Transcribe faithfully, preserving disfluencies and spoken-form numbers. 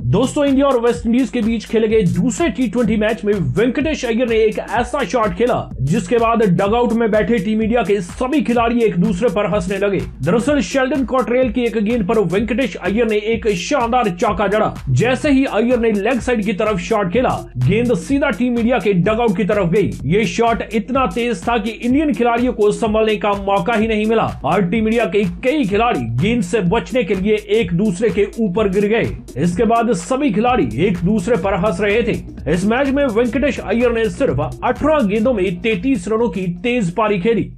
दोस्तों, इंडिया और वेस्टइंडीज के बीच खेले गए दूसरे टी ट्वेंटी मैच में वेंकटेश अय्यर ने एक ऐसा शॉट खेला जिसके बाद डगआउट में बैठे टीम इंडिया के सभी खिलाड़ी एक दूसरे पर हंसने लगे। दरअसल शेल्डन कॉटरेल की एक गेंद पर वेंकटेश अय्यर ने एक शानदार चौका जड़ा। जैसे ही अय्यर ने लेग साइड की तरफ शॉट खेला, गेंद सीधा टीम इंडिया के डगआउट की तरफ गई। ये शॉट इतना तेज था कि इंडियन खिलाड़ियों को संभलने का मौका ही नहीं मिला और टीम इंडिया के कई खिलाड़ी गेंद से बचने के लिए एक दूसरे के ऊपर गिर गए। इसके बाद सभी खिलाड़ी एक दूसरे पर हंस रहे थे। इस मैच में वेंकटेश अय्यर ने सिर्फ अठारह गेंदों में तैंतीस रनों की तेज पारी खेली।